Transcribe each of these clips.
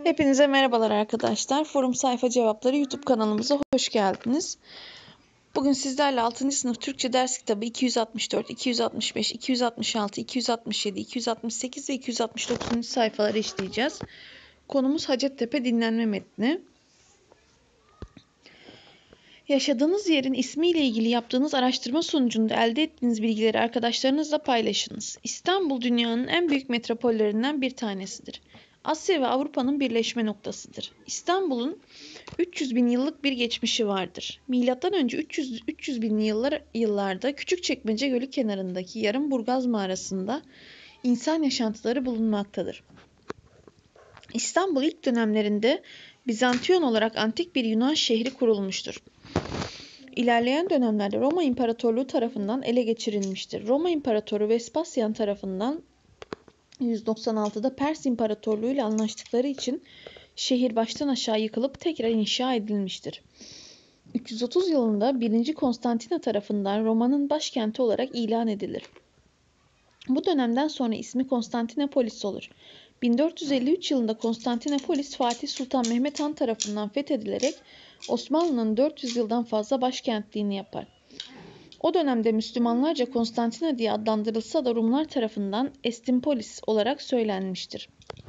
Hepinize merhabalar arkadaşlar. Forum Sayfa Cevapları YouTube kanalımıza hoş geldiniz. Bugün sizlerle 6. sınıf Türkçe ders kitabı 264, 265, 266, 267, 268 ve 269. sayfaları işleyeceğiz. Konumuz Hacettepe dinlenme metni. Yaşadığınız yerin ismiyle ilgili yaptığınız araştırma sonucunda elde ettiğiniz bilgileri arkadaşlarınızla paylaşınız. İstanbul dünyanın en büyük metropollerinden bir tanesidir. Asya ve Avrupa'nın birleşme noktasıdır. İstanbul'un 300 bin yıllık bir geçmişi vardır. Milattan önce 300 binli yıllarda Küçükçekmece Gölü kenarındaki Yarımburgaz mağarasında insan yaşantıları bulunmaktadır. İstanbul ilk dönemlerinde Bizantiyon olarak antik bir Yunan şehri kurulmuştur. İlerleyen dönemlerde Roma İmparatorluğu tarafından ele geçirilmiştir. Roma İmparatoru Vespasyan tarafından 196'da Pers İmparatorluğu ile anlaştıkları için şehir baştan aşağı yıkılıp tekrar inşa edilmiştir. 330 yılında 1. Konstantina tarafından Roma'nın başkenti olarak ilan edilir. Bu dönemden sonra ismi Konstantinopolis olur. 1453 yılında Konstantinopolis Fatih Sultan Mehmet Han tarafından fethedilerek Osmanlı'nın 400 yıldan fazla başkentliğini yapar. O dönemde Müslümanlarca Konstantina diye adlandırılsa da Rumlar tarafından Estimpolis olarak söylenmiştir.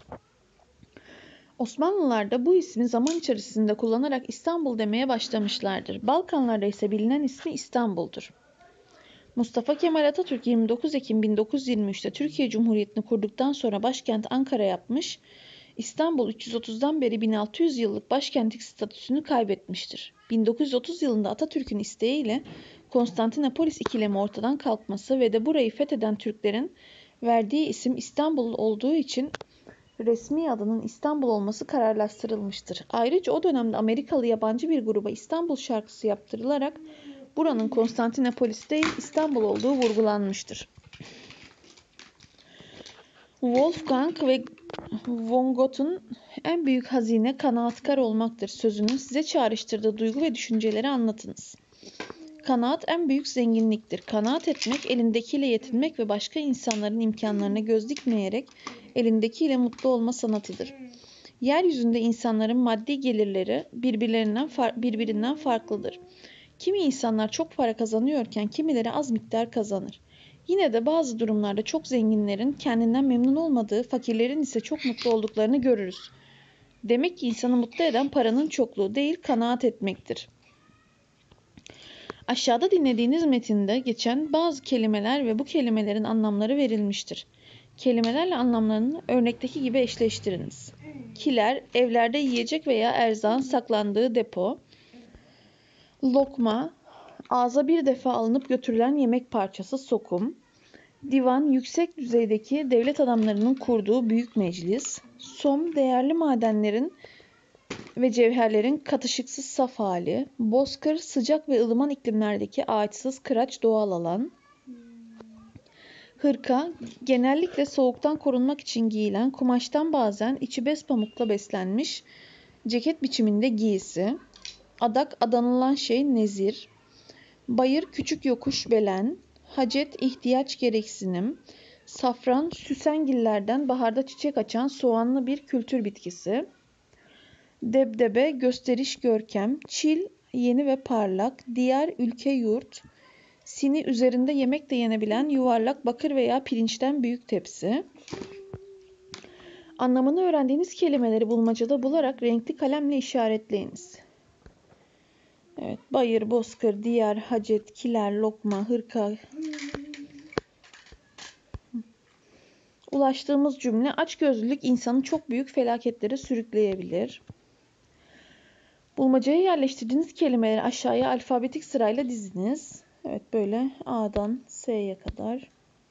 Osmanlılar da bu ismi zaman içerisinde kullanarak İstanbul demeye başlamışlardır. Balkanlarda ise bilinen ismi İstanbul'dur. Mustafa Kemal Atatürk 29 Ekim 1923'te Türkiye Cumhuriyeti'ni kurduktan sonra başkent Ankara yapmış, İstanbul 330'dan beri 1600 yıllık başkentlik statüsünü kaybetmiştir. 1930 yılında Atatürk'ün isteğiyle Konstantinopolis ikilemi ortadan kalkması ve de burayı fetheden Türklerin verdiği isim İstanbul olduğu için resmi adının İstanbul olması kararlaştırılmıştır. Ayrıca o dönemde Amerikalı yabancı bir gruba İstanbul şarkısı yaptırılarak buranın Konstantinopolis değil İstanbul olduğu vurgulanmıştır. Wolfgang ve von Goethe'un en büyük hazine kanaatkar olmaktır sözünün size çağrıştırdığı duygu ve düşünceleri anlatınız. Kanaat en büyük zenginliktir. Kanaat etmek, elindekiyle yetinmek ve başka insanların imkanlarına göz dikmeyerek elindekiyle mutlu olma sanatıdır. Yeryüzünde insanların maddi gelirleri birbirinden farklıdır. Kimi insanlar çok para kazanıyorken kimileri az miktar kazanır. Yine de bazı durumlarda çok zenginlerin kendinden memnun olmadığı, fakirlerin ise çok mutlu olduklarını görürüz. Demek ki insanı mutlu eden paranın çokluğu değil, kanaat etmektir. Aşağıda dinlediğiniz metinde geçen bazı kelimeler ve bu kelimelerin anlamları verilmiştir. Kelimelerle anlamlarını örnekteki gibi eşleştiriniz. Kiler, evlerde yiyecek veya erzağın saklandığı depo. Lokma, ağza bir defa alınıp götürülen yemek parçası, sokum. Divan, yüksek düzeydeki devlet adamlarının kurduğu büyük meclis. Som, değerli madenlerin ve cevherlerin katışıksız saf hali. Bozkır, sıcak ve ılıman iklimlerdeki ağaçsız kıraç doğal alan. Hırka, genellikle soğuktan korunmak için giyilen, kumaştan bazen içi bez pamukla beslenmiş ceket biçiminde giysi. Adak, adanılan şey, nezir. Bayır, küçük yokuş, belen. Hacet, ihtiyaç, gereksinim. Safran, süsengillerden baharda çiçek açan soğanlı bir kültür bitkisi. Debdebe, gösteriş, görkem. Çil, yeni ve parlak. Diyar, ülke, yurt. Sini, üzerinde yemek de yenebilen yuvarlak bakır veya pirinçten büyük tepsi. Anlamını öğrendiğiniz kelimeleri bulmacada bularak renkli kalemle işaretleyiniz. Evet, bayır, bozkır, diyar, hacet, kiler, lokma, hırka. Ulaştığımız cümle açgözlülük insanı çok büyük felaketlere sürükleyebilir. Bulmacaya yerleştirdiğiniz kelimeleri aşağıya alfabetik sırayla diziniz. Evet, böyle A'dan S'ye kadar.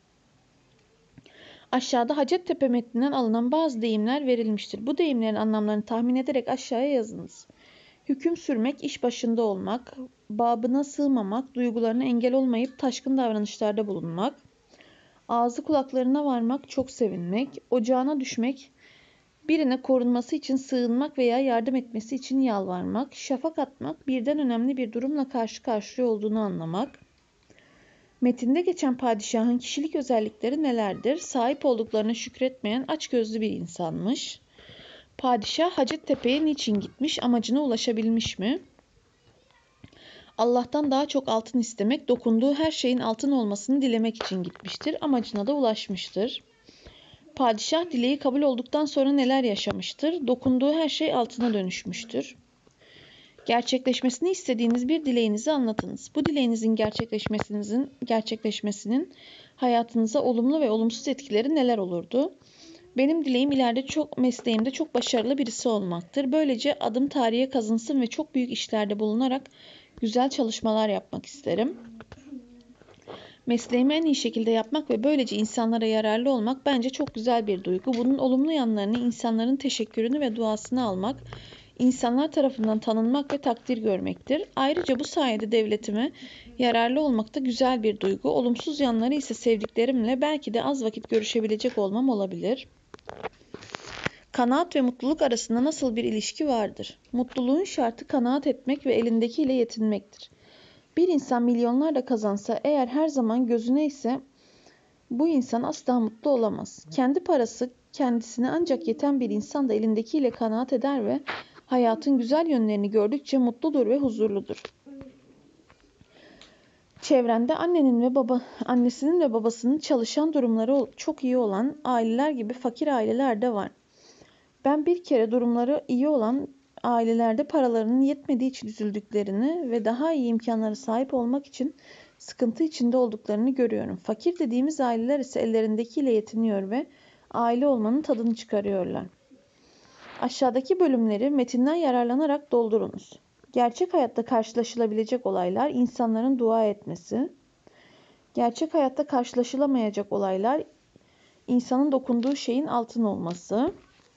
Aşağıda Hacettepe metninden alınan bazı deyimler verilmiştir. Bu deyimlerin anlamlarını tahmin ederek aşağıya yazınız. Hüküm sürmek, iş başında olmak, babına sığmamak, duygularına engel olmayıp taşkın davranışlarda bulunmak, ağzı kulaklarına varmak, çok sevinmek, ocağına düşmek, birine korunması için sığınmak veya yardım etmesi için yalvarmak, şafak atmak, birden önemli bir durumla karşı karşıya olduğunu anlamak. Metinde geçen padişahın kişilik özellikleri nelerdir? Sahip olduklarına şükretmeyen açgözlü bir insanmış. Padişah Hacettepe'ye niçin gitmiş, amacına ulaşabilmiş mi? Allah'tan daha çok altın istemek, dokunduğu her şeyin altın olmasını dilemek için gitmiştir. Amacına da ulaşmıştır. Padişah dileği kabul olduktan sonra neler yaşamıştır? Dokunduğu her şey altına dönüşmüştür. Gerçekleşmesini istediğiniz bir dileğinizi anlatınız. Bu dileğinizin gerçekleşmesinin hayatınıza olumlu ve olumsuz etkileri neler olurdu? Benim dileğim ileride mesleğimde çok başarılı birisi olmaktır. Böylece adım tarihe kazınsın ve çok büyük işlerde bulunarak güzel çalışmalar yapmak isterim. Mesleğimi en iyi şekilde yapmak ve böylece insanlara yararlı olmak bence çok güzel bir duygu. Bunun olumlu yanlarını, insanların teşekkürünü ve duasını almak, insanlar tarafından tanınmak ve takdir görmektir. Ayrıca bu sayede devletime yararlı olmak da güzel bir duygu. Olumsuz yanları ise sevdiklerimle belki de az vakit görüşebilecek olmam olabilir. Kanaat ve mutluluk arasında nasıl bir ilişki vardır? Mutluluğun şartı kanaat etmek ve elindekiyle yetinmektir. Bir insan milyonlarla kazansa, eğer her zaman gözüne ise bu insan asla mutlu olamaz. Kendi parası kendisine ancak yeten bir insan da elindekiyle kanaat eder ve hayatın güzel yönlerini gördükçe mutludur ve huzurludur. Çevrende annesinin ve babasının çalışan durumları çok iyi olan aileler gibi fakir aileler de var. Ben bir kere durumları iyi olan ailelerde paralarının yetmediği için üzüldüklerini ve daha iyi imkanlara sahip olmak için sıkıntı içinde olduklarını görüyorum. Fakir dediğimiz aileler ise ellerindekiyle yetiniyor ve aile olmanın tadını çıkarıyorlar. Aşağıdaki bölümleri metinden yararlanarak doldurunuz. Gerçek hayatta karşılaşılabilecek olaylar, insanların dua etmesi. Gerçek hayatta karşılaşılamayacak olaylar, insanın dokunduğu şeyin altın olması.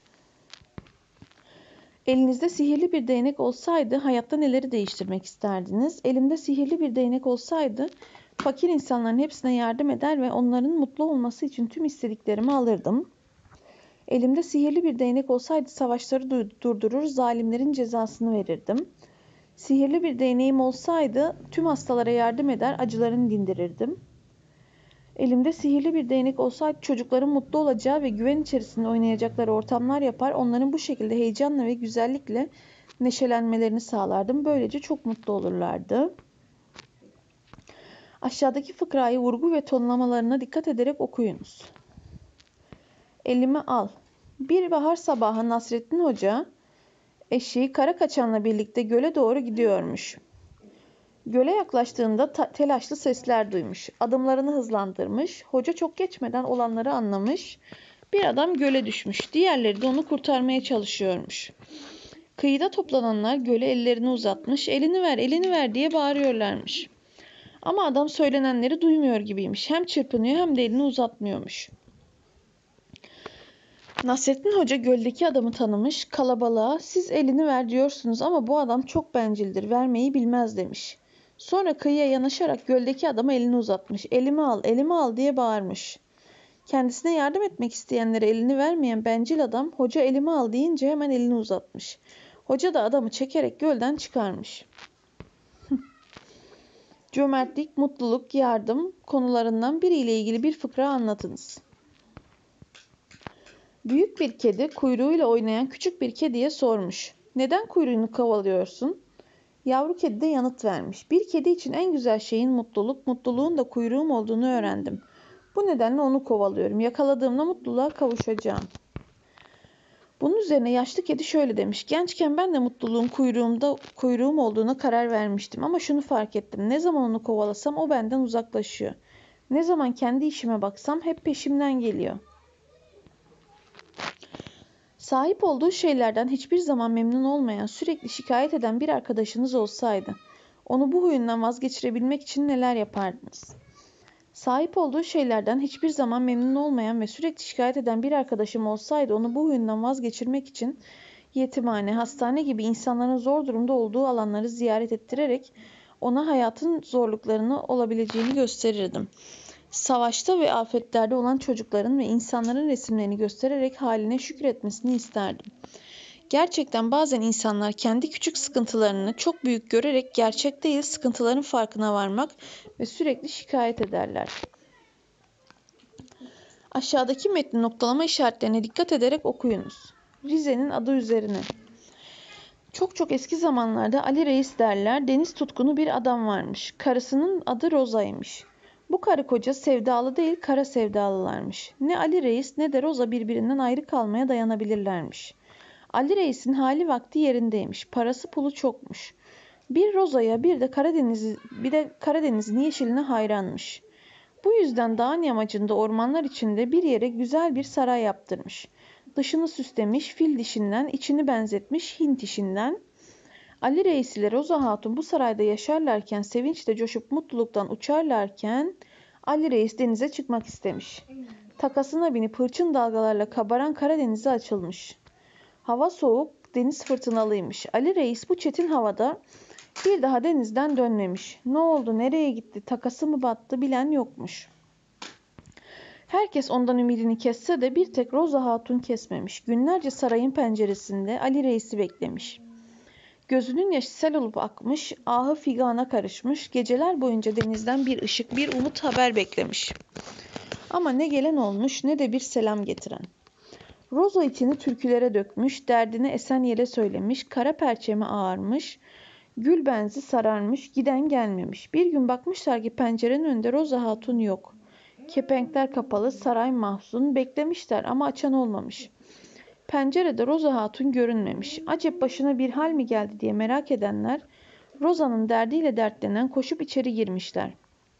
Elinizde sihirli bir değnek olsaydı hayatta neleri değiştirmek isterdiniz? Elimde sihirli bir değnek olsaydı fakir insanların hepsine yardım eder ve onların mutlu olması için tüm istediklerimi alırdım. Elimde sihirli bir değnek olsaydı savaşları durdurur, zalimlerin cezasını verirdim. Sihirli bir değneğim olsaydı tüm hastalara yardım eder, acılarını dindirirdim. Elimde sihirli bir değnek olsaydı çocukların mutlu olacağı ve güven içerisinde oynayacakları ortamlar yapar, onların bu şekilde heyecanla ve güzellikle neşelenmelerini sağlardım. Böylece çok mutlu olurlardı. Aşağıdaki fıkrayı vurgu ve tonlamalarına dikkat ederek okuyunuz. Elimi al. Bir bahar sabahı Nasrettin Hoca eşi Karakaçan'la birlikte göle doğru gidiyormuş. Göle yaklaştığında telaşlı sesler duymuş. Adımlarını hızlandırmış. Hoca çok geçmeden olanları anlamış. Bir adam göle düşmüş. Diğerleri de onu kurtarmaya çalışıyormuş. Kıyıda toplananlar göle ellerini uzatmış. Elini ver, elini ver diye bağırıyorlarmış. Ama adam söylenenleri duymuyor gibiymiş. Hem çırpınıyor hem de elini uzatmıyormuş. Nasrettin Hoca göldeki adamı tanımış. Kalabalığa siz elini ver diyorsunuz ama bu adam çok bencildir, vermeyi bilmez demiş. Sonra kıyıya yanaşarak göldeki adama elini uzatmış. Elimi al, elimi al diye bağırmış. Kendisine yardım etmek isteyenlere elini vermeyen bencil adam hoca elimi al deyince hemen elini uzatmış. Hoca da adamı çekerek gölden çıkarmış. Cömertlik, mutluluk, yardım konularından biriyle ilgili bir fıkra anlatınız. Büyük bir kedi kuyruğuyla oynayan küçük bir kediye sormuş. Neden kuyruğunu kovalıyorsun? Yavru kedi de yanıt vermiş. Bir kedi için en güzel şeyin mutluluk, mutluluğun da kuyruğum olduğunu öğrendim. Bu nedenle onu kovalıyorum. Yakaladığımda mutluluğa kavuşacağım. Bunun üzerine yaşlı kedi şöyle demiş. Gençken ben de mutluluğun kuyruğum olduğuna karar vermiştim. Ama şunu fark ettim. Ne zaman onu kovalasam o benden uzaklaşıyor. Ne zaman kendi işime baksam hep peşimden geliyor. Sahip olduğu şeylerden hiçbir zaman memnun olmayan, sürekli şikayet eden bir arkadaşınız olsaydı, onu bu huyundan vazgeçirebilmek için neler yapardınız? Sahip olduğu şeylerden hiçbir zaman memnun olmayan ve sürekli şikayet eden bir arkadaşım olsaydı, onu bu huyundan vazgeçirmek için yetimhane, hastane gibi insanların zor durumda olduğu alanları ziyaret ettirerek ona hayatın zorluklarını olabileceğini gösterirdim. Savaşta ve afetlerde olan çocukların ve insanların resimlerini göstererek haline şükretmesini isterdim. Gerçekten bazen insanlar kendi küçük sıkıntılarını çok büyük görerek gerçek değil sıkıntıların farkına varmak ve sürekli şikayet ederler. Aşağıdaki metnin noktalama işaretlerine dikkat ederek okuyunuz. Rize'nin adı üzerine. Çok çok eski zamanlarda Ali Reis derler, deniz tutkunu bir adam varmış. Karısının adı Roza'ymış. Bu karı koca sevdalı değil, kara sevdalılarmış. Ne Ali Reis ne de Roza birbirinden ayrı kalmaya dayanabilirlermiş. Ali Reis'in hali vakti yerindeymiş. Parası pulu çokmuş. Bir Roza'ya bir de Karadeniz'in yeşiline hayranmış. Bu yüzden dağın yamacında ormanlar içinde bir yere güzel bir saray yaptırmış. Dışını süslemiş, fil dişinden, içini benzetmiş, Hint işinden. Ali Reis ile Roza Hatun bu sarayda yaşarlarken, sevinçle coşup mutluluktan uçarlarken Ali Reis denize çıkmak istemiş. Takasına binip hırçın dalgalarla kabaran Karadeniz'e açılmış. Hava soğuk, deniz fırtınalıymış. Ali Reis bu çetin havada bir daha denizden dönmemiş. Ne oldu, nereye gitti, takası mı battı bilen yokmuş. Herkes ondan ümidini kesse de bir tek Roza Hatun kesmemiş. Günlerce sarayın penceresinde Ali Reis'i beklemiş. Gözünün yaşı sel olup akmış, ahı figana karışmış, geceler boyunca denizden bir ışık, bir umut haber beklemiş. Ama ne gelen olmuş ne de bir selam getiren. Roza içini türkülere dökmüş, derdini esen yele söylemiş, kara perçemi ağarmış, gül benzi sararmış, giden gelmemiş. Bir gün bakmışlar ki pencerenin önünde Roza Hatun yok. Kepenkler kapalı, saray mahzun, beklemişler ama açan olmamış. Pencerede Roza Hatun görünmemiş. Acep başına bir hal mi geldi diye merak edenler, Roza'nın derdiyle dertlenen koşup içeri girmişler.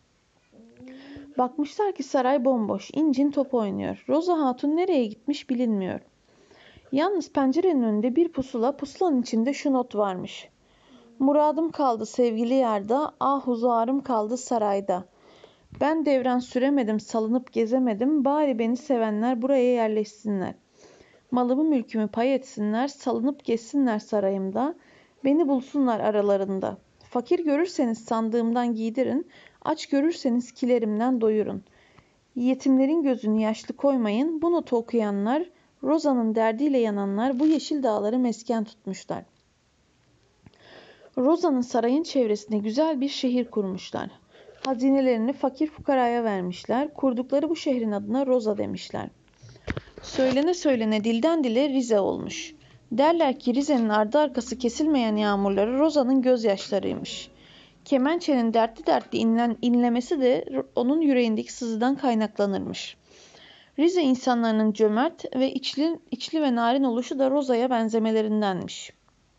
Bakmışlar ki saray bomboş, incin top oynuyor. Roza Hatun nereye gitmiş bilinmiyor. Yalnız pencerenin önünde bir pusula, pusulanın içinde şu not varmış. Muradım kaldı sevgili yarda, ah huzarım kaldı sarayda. Ben devran süremedim, salınıp gezemedim, bari beni sevenler buraya yerleşsinler. Malımı mülkümü pay etsinler, salınıp gezsinler sarayımda, beni bulsunlar aralarında. Fakir görürseniz sandığımdan giydirin, aç görürseniz kilerimden doyurun. Yetimlerin gözünü yaşlı koymayın, bu notu okuyanlar, Roza'nın derdiyle yananlar bu yeşil dağları mesken tutmuşlar. Roza'nın sarayın çevresine güzel bir şehir kurmuşlar. Hazinelerini fakir fukaraya vermişler, kurdukları bu şehrin adına Roza demişler. Söylene söylene dilden dile Rize olmuş. Derler ki Rize'nin ardı arkası kesilmeyen yağmurları Roza'nın gözyaşlarıymış. Kemençenin dertli dertli inlemesi de onun yüreğindeki sızıdan kaynaklanırmış. Rize insanlarının cömert ve içli ve narin oluşu da Roza'ya benzemelerindenmiş.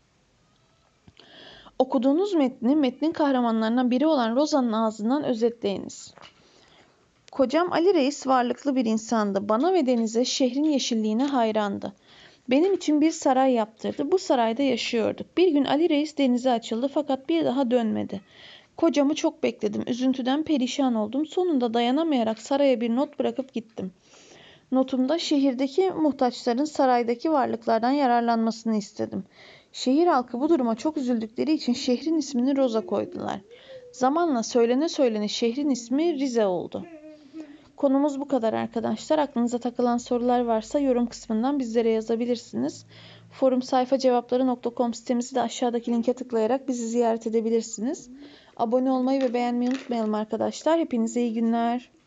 Okuduğunuz metnin kahramanlarından biri olan Roza'nın ağzından özetleyiniz. Kocam Ali Reis varlıklı bir insandı. Bana ve denize, şehrin yeşilliğine hayrandı. Benim için bir saray yaptırdı. Bu sarayda yaşıyorduk. Bir gün Ali Reis denize açıldı fakat bir daha dönmedi. Kocamı çok bekledim. Üzüntüden perişan oldum. Sonunda dayanamayarak saraya bir not bırakıp gittim. Notumda şehirdeki muhtaçların saraydaki varlıklardan yararlanmasını istedim. Şehir halkı bu duruma çok üzüldükleri için şehrin ismini Roza koydular. Zamanla söylene söylene şehrin ismi Rize oldu. Konumuz bu kadar arkadaşlar. Aklınıza takılan sorular varsa yorum kısmından bizlere yazabilirsiniz. forumsayfacevapları.com sitemizi de aşağıdaki linke tıklayarak bizi ziyaret edebilirsiniz. Abone olmayı ve beğenmeyi unutmayalım arkadaşlar. Hepinize iyi günler.